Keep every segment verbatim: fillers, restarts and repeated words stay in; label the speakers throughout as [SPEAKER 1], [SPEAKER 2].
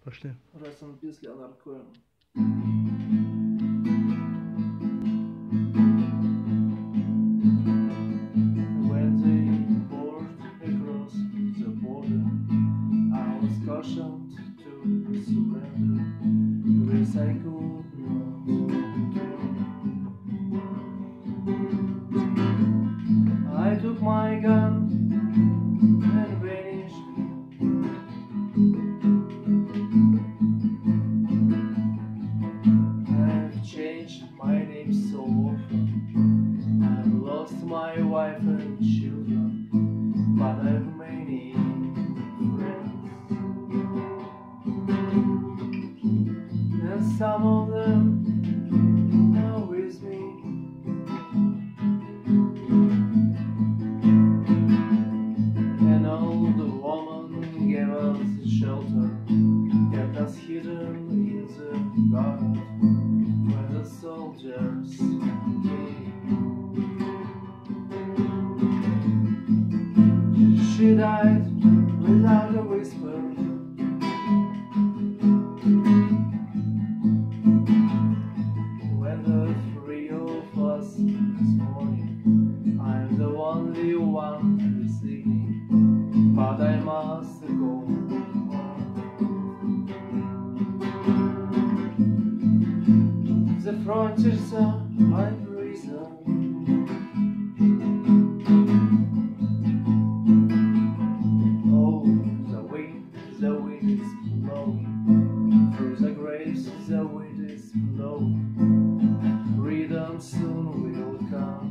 [SPEAKER 1] Пошли.
[SPEAKER 2] Раз он після наркоем. When they poured across the border, I was cautioned to surrender, because I could not turn. I took my gun and vanished. I've changed my name so often. I've lost my wife and children, but I've many friends, and some of them are with me. An old woman gave us shelter, kept us hidden in the garden where the soldiers came. She died without a whisper. When the three of us this morning, I'm the only one this evening, but I must go on. The frontiers are my prison. The wind is blowing through the graves, the wind is blowing. Freedom soon will come.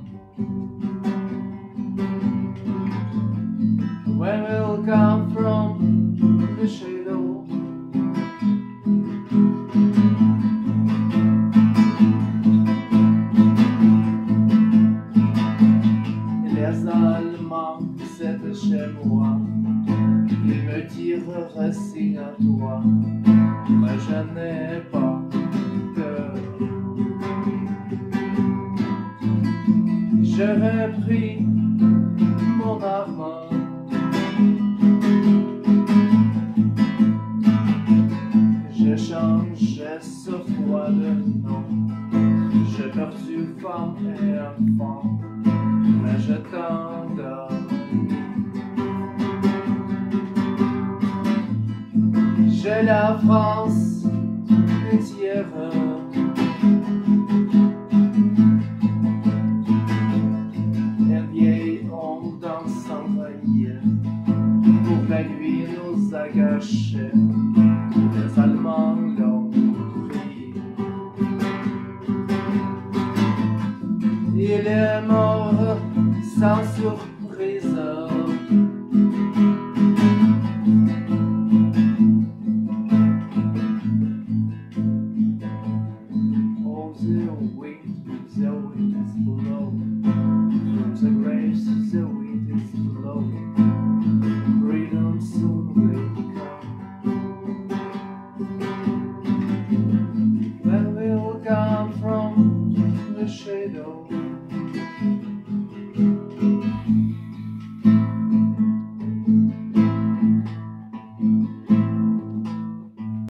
[SPEAKER 2] When we'll come from the shadow, les Allemands c'était chez moi. Il me dirait signe à toi, mais je n'ai pas peur. J'aurais pris mon arme, j'ai changé ce fois de nom. J'ai perdu femme et enfant, mais je t'endors. J'ai la France entière, un vieil homme dans son grenier, pour la nuit nous a gâchés.